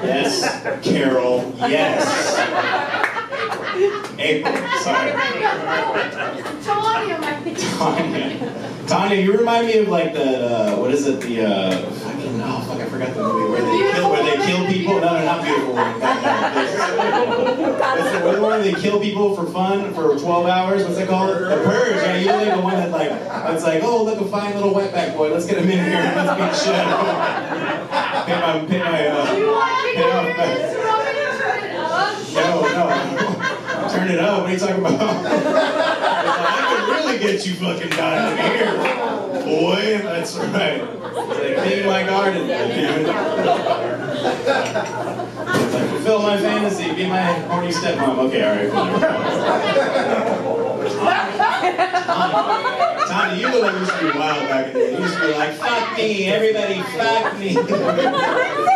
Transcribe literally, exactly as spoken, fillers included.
Yes. Carol, yes. April, sorry. Tanya, my Tanya. Tanya, you remind me of like the, uh, what is it, the, uh, fucking, oh fuck, I forgot the movie where they kill, where they kill people. No, no, not Beautiful. What's the, what's the one where they kill people for fun for twelve hours? What's it called? The Purge. Yeah, you like the one that like, it's like, oh, look, a fine little wetback boy. Let's get him in here and let's beat shit out of him. Pay my, pay my, uh, Do you want to pay off turn my, it up? no, no. Turn it up. What are you talking about? I can really get you fucking dying here, boy. That's right. It's like clean my garden, dude. It's like fulfill my fantasy, be my horny stepmom. Okay, all right, fine. Tanya, you look like you used to be wild back in the day. You used to be like, fuck me, everybody, fuck me.